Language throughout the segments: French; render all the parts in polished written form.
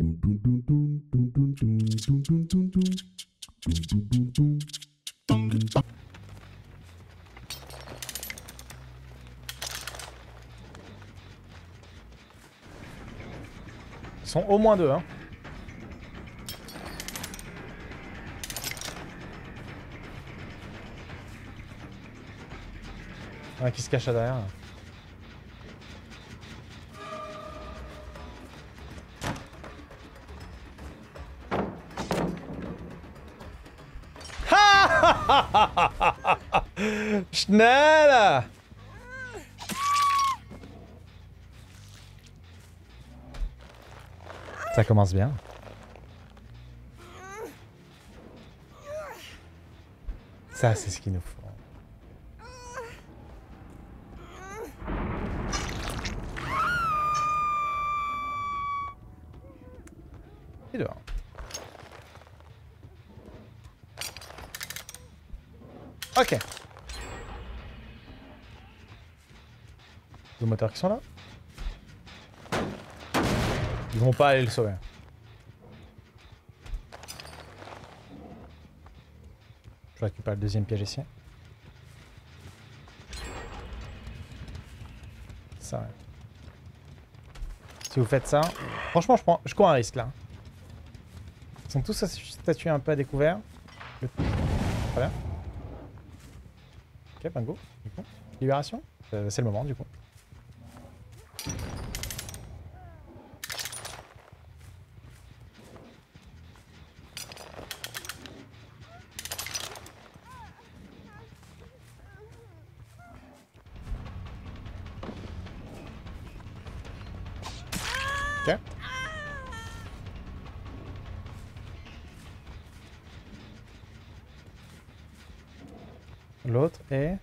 Ils sont au moins deux, hein. Ouais, qui se cache là derrière. Schnell! Ça commence bien. Ça, c'est ce qu'il nous faut. Il est dehors. Ok. Les moteurs qui sont là. Ils vont pas aller le sauver. Je récupère le deuxième piège ici. Ça, ouais. Si vous faites ça... Franchement, je cours un risque, là. Ils sont tous statués un peu à découvert. Très bien. Ok, bingo. Du coup. Libération. C'est le moment, du coup. Ok. L'autre est...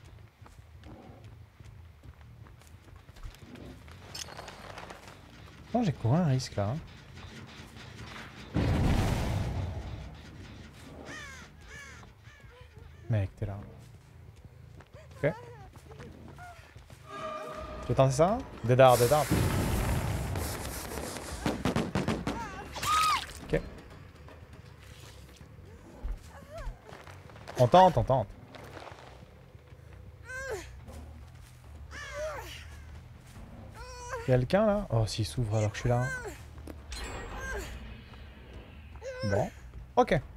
Non, j'ai couru un risque là. Hein. Mec, t'es là. Ok. Tu veux tenter ça? Dédard, dédard. Ok. On tente, on tente. Quelqu'un là? Oh, s'il s'ouvre alors que je suis là. Bon. Ok. Ah,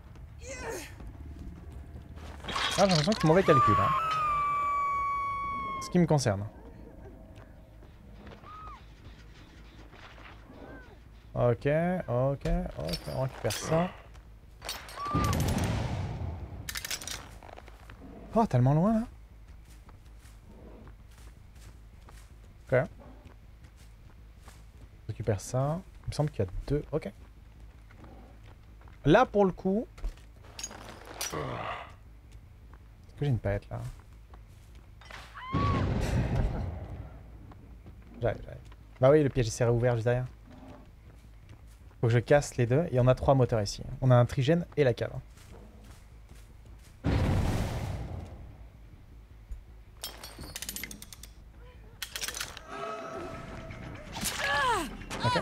j'ai l'impression que c'est mauvais calcul. Hein. Ce qui me concerne. Ok, ok, ok. On récupère ça. Oh, tellement loin là. Ok. On récupère ça. Il me semble qu'il y a deux. Ok. Là, pour le coup... Est-ce que j'ai une palette là? J'arrive, j'arrive. Bah oui, le piège s'est réouvert juste derrière. Faut que je casse les deux. Et on a 3 moteurs ici. On a un trigène et la cave. Ok.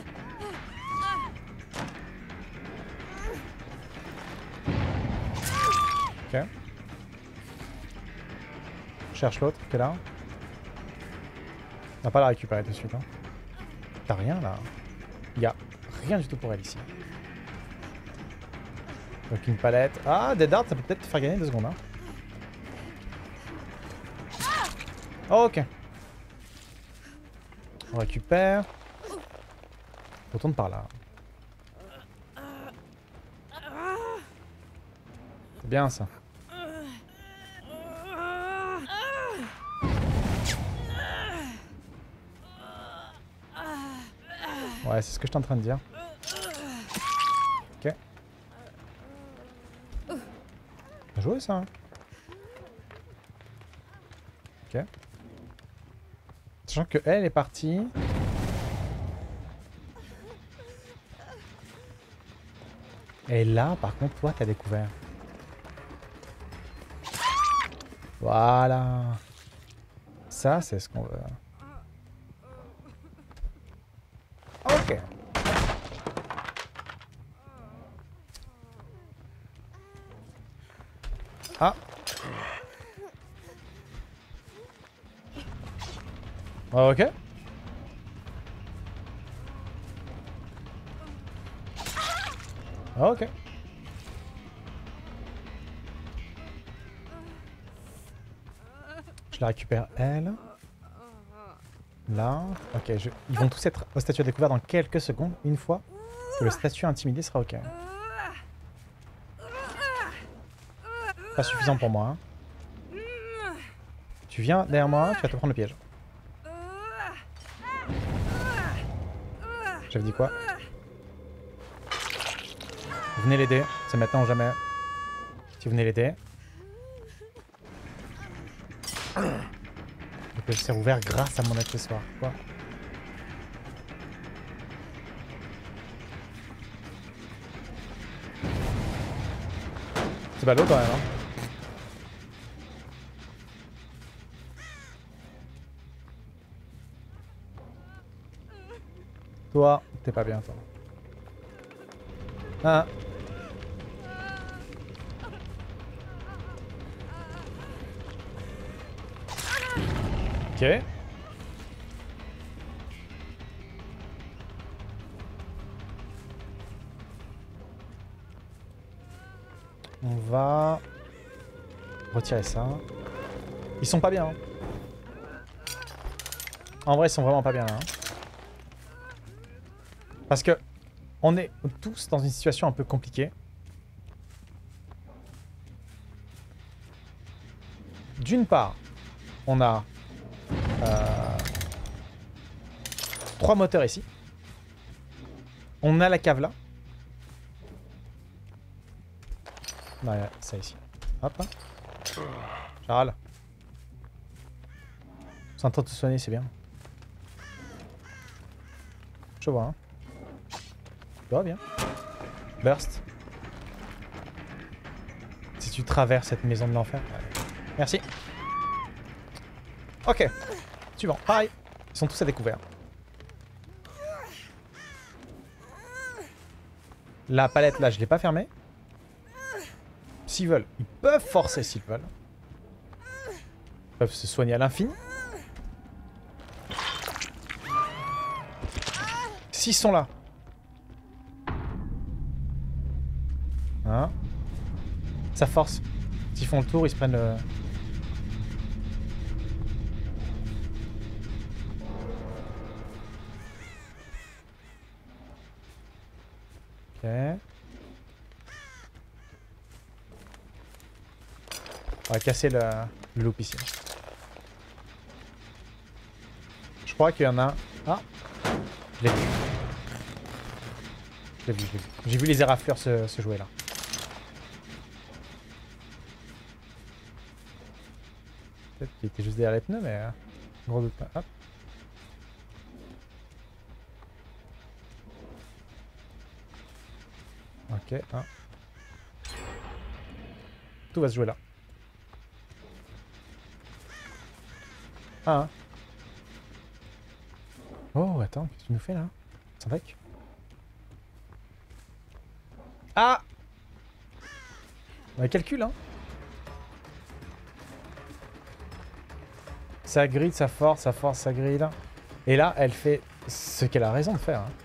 Ok. Je cherche l'autre qui est là. On va pas la récupérer tout de suite. Hein. T'as rien là. Il y a rien du tout pour elle ici. Donc une palette. Ah, Dead Art, ça peut peut-être te faire gagner 2 secondes. Hein. Oh, ok. On récupère. On retourne par là. C'est bien ça. Ouais, c'est ce que je suis en train de dire. Ok. Bien joué ça. Hein. Ok. Sachant que elle est partie. Et là, par contre, toi, t'as découvert. Voilà. Ça, c'est ce qu'on veut. Ok. Ah. Ok. Ok. Je la récupère elle. Là. Ok, ils vont tous être au statut à découvert dans quelques secondes, une fois que le statut intimidé sera ok. Pas suffisant pour moi. Hein. Tu viens derrière moi, tu vas te prendre le piège. J'avais dit quoi? Vous venez l'aider, c'est maintenant ou jamais. Si vous venez l'aider. Le piège s'est ouvert grâce à mon accessoire. Quoi? C'est ballot quand même. Hein. Toi, t'es pas bien, toi. Ah. Ok. On va retirer ça. Ils sont pas bien. Hein. En vrai, ils sont vraiment pas bien là. Hein. Parce que on est tous dans une situation un peu compliquée. D'une part, on a 3 moteurs ici. On a la cave là. Non, ça ici. Hop. Charles. C'est en train de te soigner, c'est bien. Je vois. Hein. Tu vois bien. Burst. Si tu traverses cette maison de l'enfer. Merci. Ok. Suivant. Pareil. Ils sont tous à découvert. La palette là, je l'ai pas fermée. S'ils veulent, ils peuvent forcer s'ils veulent. Ils peuvent se soigner à l'infini. S'ils sont là. Hein? Ça force. S'ils font le tour, ils se prennent le... Ok. On va casser le loop ici. Je crois qu'il y en a un. Ah! Je l'ai vu. Je l'ai vu, je l'ai vu. J'ai vu les éraflures se jouer là. Peut-être qu'il était juste derrière les pneus, mais... gros doute pas. Hop. Ok, hein. Tout va se jouer là. Ah, hein. Oh, attends, qu'est-ce que tu nous fais là? Sans deck. Ah! On calcule, hein. Ça grille, ça force, ça grille. Et là, elle fait ce qu'elle a raison de faire. Hein.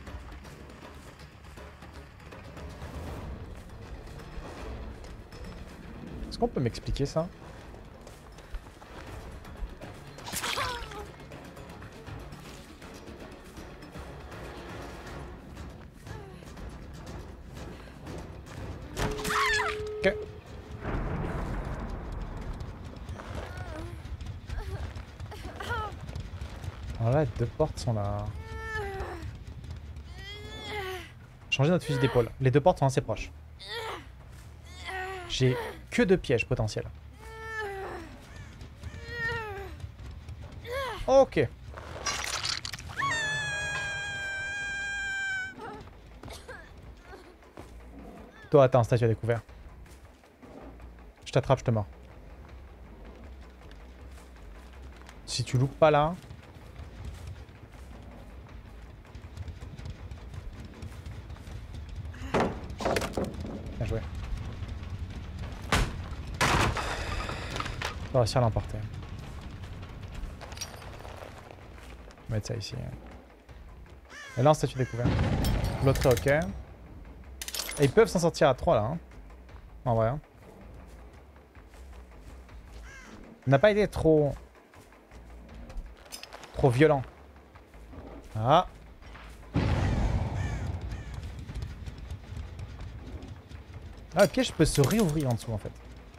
Est-ce qu'on peut m'expliquer ça? Ok. Alors là, les 2 portes sont là. Changer notre fusil d'épaule. Les 2 portes sont assez proches. J'ai que 2 pièges potentiels. Ok. Toi, attends, statue à découvert. Je t'attrape, je te mords. Si tu loupes pas là... Bien joué. On va réussir à l'emporter. On va mettre ça ici. Et là, en statut découvert. L'autre est ok. Et ils peuvent s'en sortir à 3 là. Hein. En vrai. Hein. On n'a pas été trop violent. Ah. Ah, le piège peut se réouvrir en dessous en fait.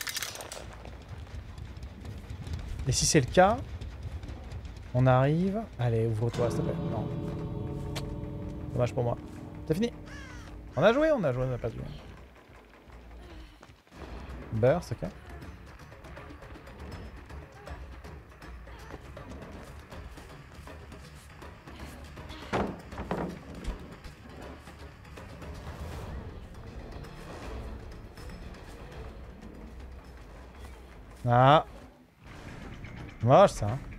Et si c'est le cas, on arrive... Allez, ouvre-toi s'il te plaît. Non. Dommage pour moi. C'est fini. On a joué, on n'a pas joué. Burst, ok. Ah. Moche ça. Hein.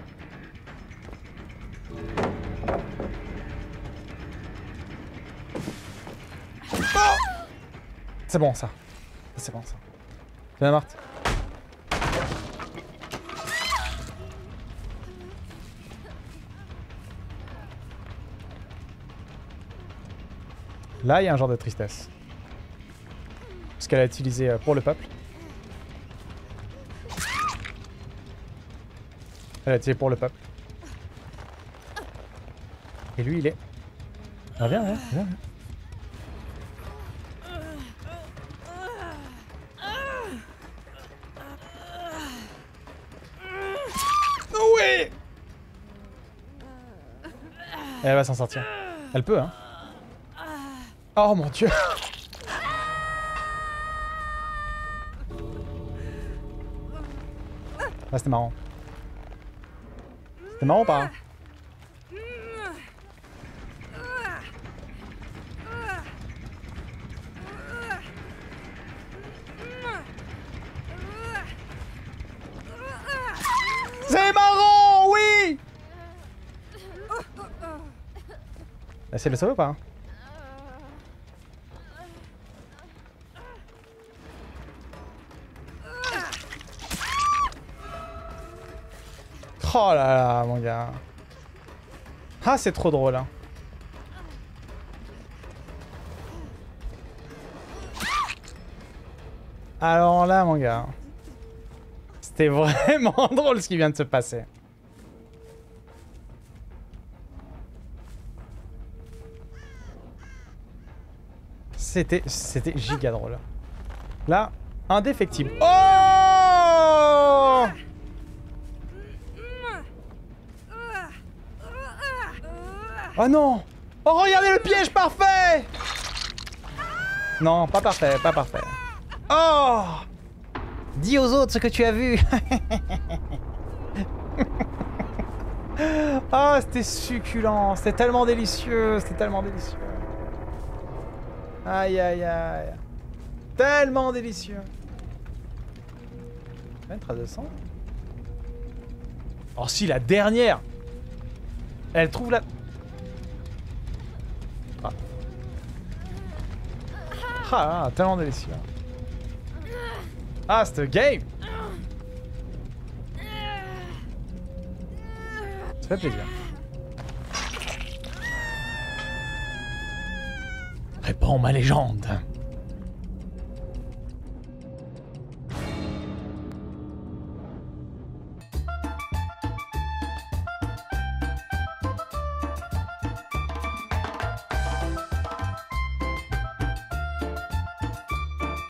C'est bon ça. C'est bon ça. Viens Marthe. Là il y a un genre de tristesse. Parce qu'elle a utilisé pour le peuple. Elle a utilisé pour le peuple. Et lui il est... Ah viens, viens, viens. Oui. Elle va s'en sortir. Elle peut, hein. Oh mon dieu. Ah, c'était marrant. C'était marrant ou pas? C'est marrant, oui. Essaye de le sauver ou pas? Oh là là, mon gars. Ah, c'est trop drôle, hein. Alors là, mon gars. C'était vraiment drôle ce qui vient de se passer. C'était giga drôle. Là, indéfectible. Oh! Oh non! Oh, regardez le piège parfait! Non, pas parfait, pas parfait. Oh! Dis aux autres ce que tu as vu. Oh, c'était succulent. C'était tellement délicieux. C'était tellement délicieux. Aïe, aïe, aïe. Tellement délicieux. Une trace de sang. Oh si, la dernière. Elle trouve la... Ah, ah tellement délicieux. Ah, cette game. Ça fait plaisir. Réponds ma légende.